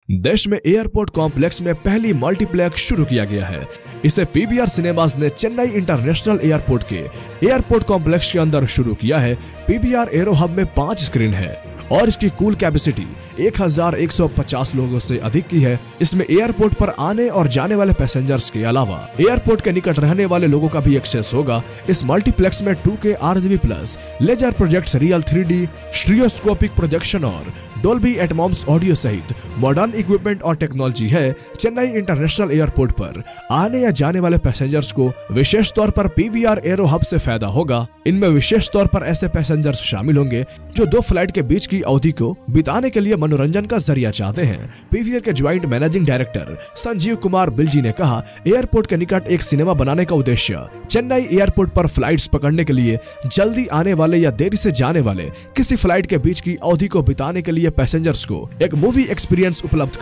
देश में airport complex में पहली मल्टीप्लेक्स शुरू किया गया है। इसे पीवीआर सिनेमाज ने चेन्नई इंटरनेशनल एयरपोर्ट के एयरपोर्ट कॉम्प्लेक्स के अंदर शुरू किया है। पीवीआर एरो हब में 5 स्क्रीन है और इसकी कूल कैपेसिटी 1150 लोगों से अधिक की है। इसमें एयरपोर्ट पर आने और जाने वाले पैसेंजर्स के अलावा एयरपोर्ट के निकट रहने वाले लोगों का भी एक्सेस होगा। इस मल्टीप्लेक्स में 2K RGB plus laser project, real 3D stereoscopic projection और डोल्बी एटमॉस ऑडियो सहित मॉडर्न इक्विपमेंट और टेक्नोलॉजी है। चेन्नई इंटरनेशनल एयरपोर्ट पर आने या जाने वाले पैसेंजर्स को विशेष तौर पर पीवीआर एरो हब से फायदा होगा। इनमें विशेष तौर पर ऐसे पैसेंजर्स शामिल होंगे जो 2 फ्लाइट के बीच की अवधि को बिताने के लिए मनोरंजन का जरिया चाहते हैं। पीवीआर के joint managing director Sanjeev Kumar बिलजी ने कहा, एयरपोर्ट के निकट एक सिनेमा बनाने का उद्देश्य चेन्नई एयरपोर्ट पर फ्लाइट्स पकड़ने के लिए जल्दी आने वाले या देरी से जाने वाले किसी फ्लाइट के बीच की अवधि को बिताने के लिए पैसेंजर्स को एक मूवी एक्सपीरियंस उपलब्ध